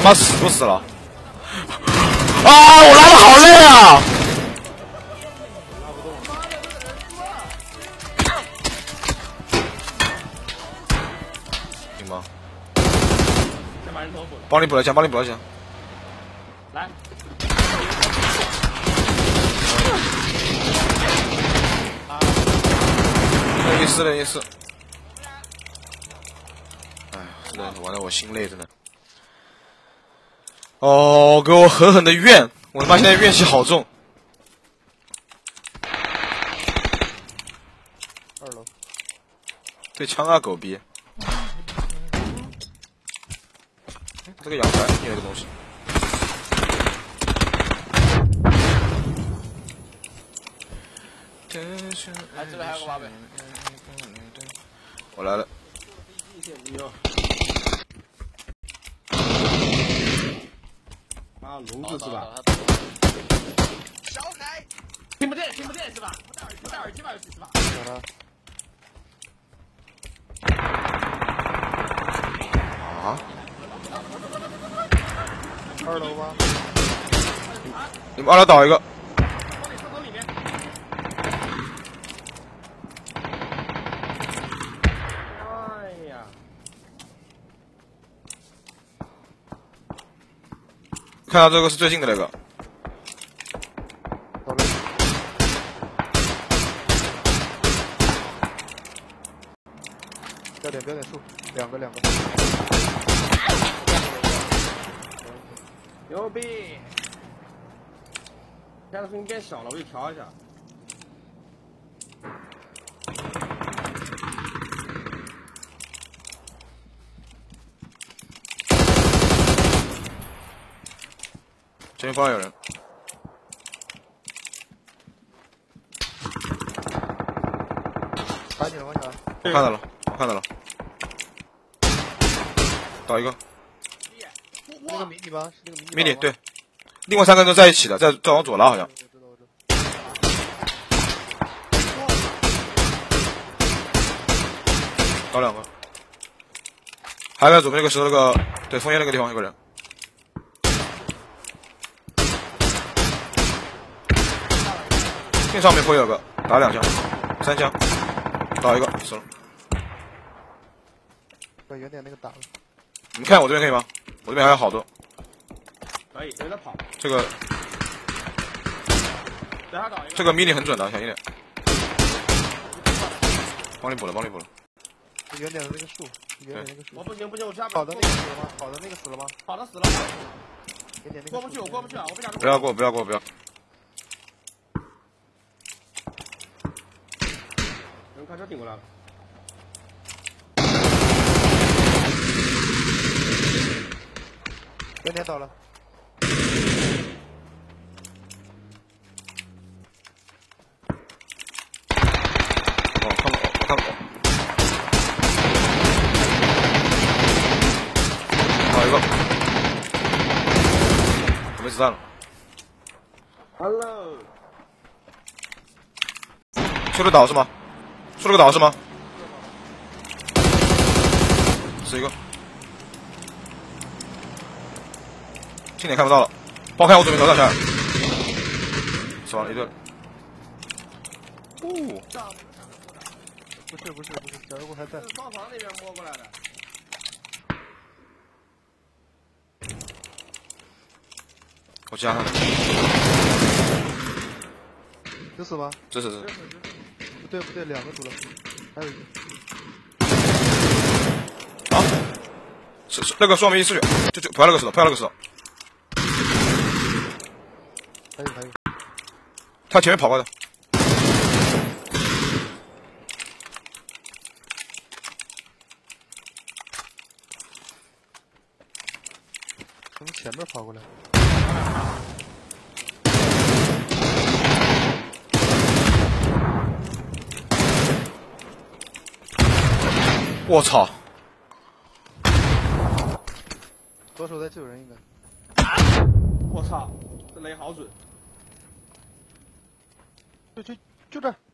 妈死不死了？啊！我拉的好累啊！行吗？帮你补了枪，帮你补了枪。 来。 140。哎，真的玩的我心累，真的。哦，给我狠狠的怨！我他妈现在怨气好重。 2楼。 对枪啊，狗逼！这个阳台有一个东西。 哎，这边还有个八倍。 我来了。 啊，笼子是吧？小海，听不见是吧？不戴耳机吧？是吧？ 啊 ？2楼吗？ 你们2楼倒一个。看到这个是最近的那个。 标点数，2个。 牛逼！现在声音变小了，我就调一下。 前面方有人。 打你了，王小。 我看到了。倒一个。 那个迷你吗？是那个迷你。 迷你对。另外3个人都在一起的，在往左拉好像。倒2个。还有左边那个石头那个，对，枫叶那个地方有个人。上面会有个，打2枪，3枪，倒一个，死了。 把原点那个打了。 你们看我这边可以吗？我这边还有好多。 可以，有点跑。 这个mini 很准的，小心点。帮你补了。 原点的那个树， 我不行，我下跑的那个死了吗？跑的那个死了吗？ 跑的死了。 原点那个。 过不去，我过不去啊！我不想。 不要过。 人开车顶过来了。 原点倒了。 我看不懂。倒一个。我没子弹了。 Hello。 出了岛是吗？死一个。近点看不到了，帮我看我左边头上下。死亡了一队。 不是，小人物还在。 是双房那边摸过来的。 我加上了。 这死吗？ 这。 不对，2个堵了，还有一个。 啊！是那个双面1失血，就不要那个石头。 还有。 他前面跑过的。 从前面跑过来。 我操！ 左手在救人应该。 我操，这雷好准。 就这儿。